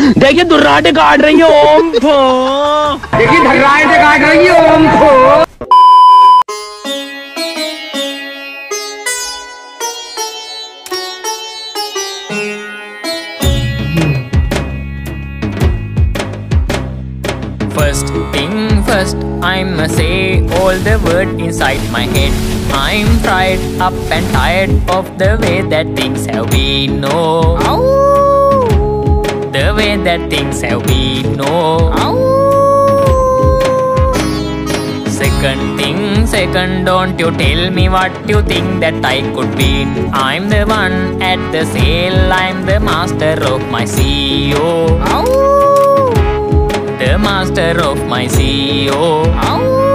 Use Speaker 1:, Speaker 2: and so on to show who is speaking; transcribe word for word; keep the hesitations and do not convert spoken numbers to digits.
Speaker 1: देखिए दुर्राटे काट रही है ओम को। देखिए धर्राटे काट रही है ओम को।
Speaker 2: First thing first, I'ma say all the words inside my head. I'm fried up and tired of the way that things have been. No, the way that things have been. No. Second thing, second, don't you tell me what you think that I could be. I'm the one at the sail, I'm the master of my C E O. The master of my C E O.